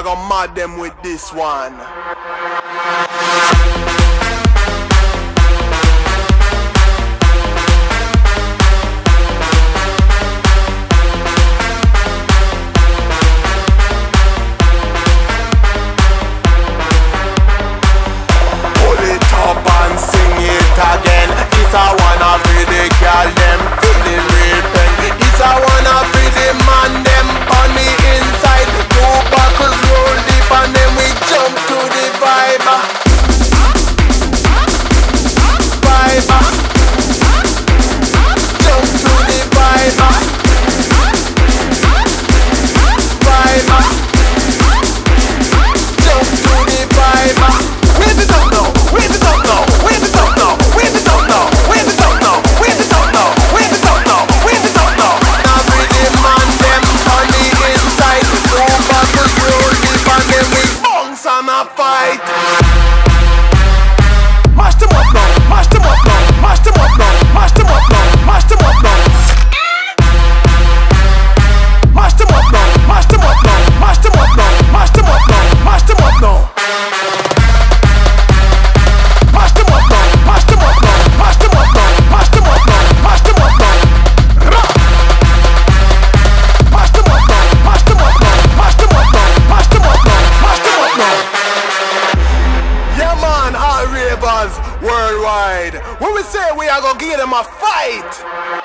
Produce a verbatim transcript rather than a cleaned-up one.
gonna mad them with this one. Again, it's a wanna be the girl them feeling real pain. It's a wanna be the man them on the inside. Two buckles roll deep and then we jump to the vibe. Vibe. Jump to the vibe. Vibe. Jump to the vibe. Where's it up now? Where's it up now? Where's it up now? Where's it up now? Where's it up now? Where's it up now? Where's it up now? Where's it up now? Now bring the man them on the inside. Two buckles roll deep and then we bounce and a fight. Mash them up now, mash them up now, mash them up now, mash them up now, mash them up now. Mash them up now, mash them up now, mash them up now, mash them up now, mash them up now. Mash them up now, mash them up now, mash them up now, mash them up now, mash them up now. Mash them up now, mash them up now, mash them up now, mash them up now, mash them up now. Yeah man, all ravers worldwide. When we say we are gonna give them a fight.